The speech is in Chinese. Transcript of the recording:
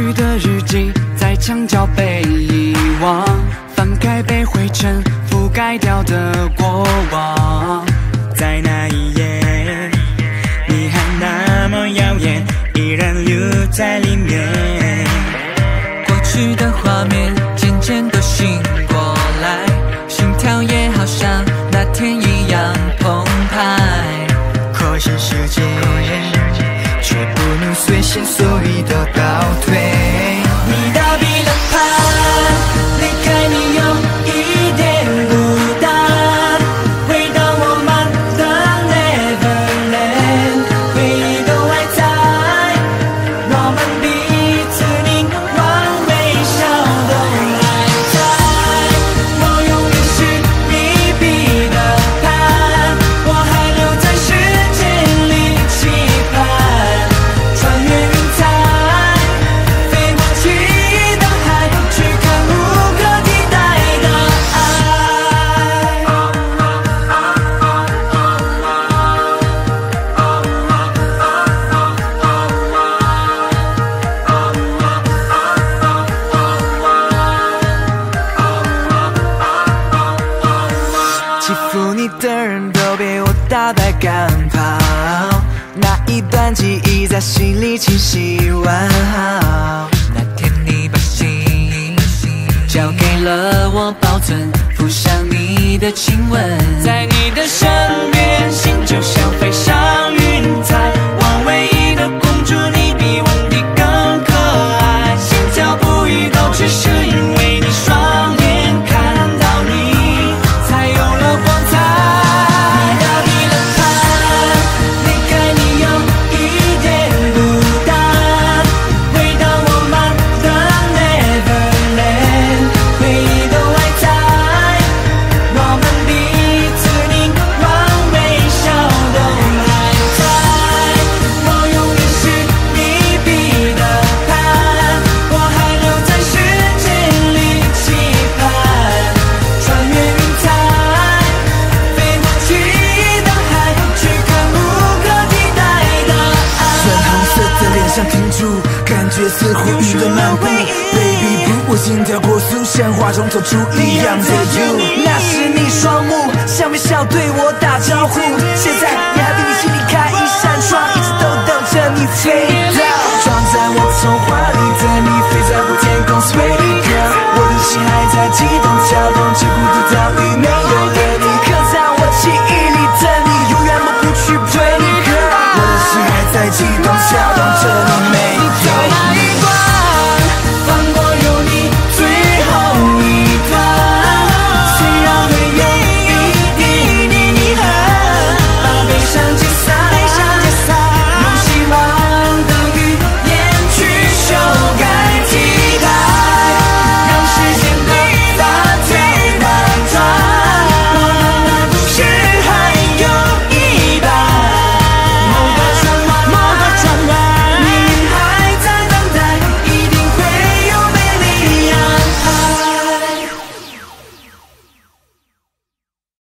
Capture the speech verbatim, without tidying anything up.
去的日记在墙角被遗忘，翻开被灰尘覆盖掉的过往。在那一夜，你还那么耀眼，依然留在里面。 过去的画面渐渐都醒过来，心跳也好像那天一样澎湃。 可是世界却不能随心所欲的倒退。 你打避了盼，离开你有一点孤单，回到我们的 Neverland， 回忆都还在，我们彼此凝望微笑都还在。我永远是你避的盼，我还留在时间里期盼，穿越云彩，飞过去的海，去看无可替代的爱。 欺负你的人都被我打败赶跑，那一段记忆在心里清晰完好。 那天你把心交给了我保存，附上你的亲吻，在你的身边，心就像飞上云彩。我唯一的公主，你比王帝更可爱，心跳不已都只是因为你双眼看到你，才有了光彩。你打避了盼，离开你有一点孤单，回到我们的 Neverland， 回忆都还在，我们彼此凝望微笑都还在。我永远是你避的盼，我还留在时间里期盼，穿越云彩，飞过去的海，去看无可替代的爱。 粉红色的脸上停住，感觉似乎云端漫步。Baby blue， 我心跳过速，像画中走出一样的 you。那时你双目像微笑对我打招呼，现在你还比你心里开一扇窗，一直都等着你飞到。装在我童话里的你，飞在我天空 Sweetie girl， 我的心还在激动跳动，只孤独岛屿没有了你，刻在我记忆里的你，永远抹不去。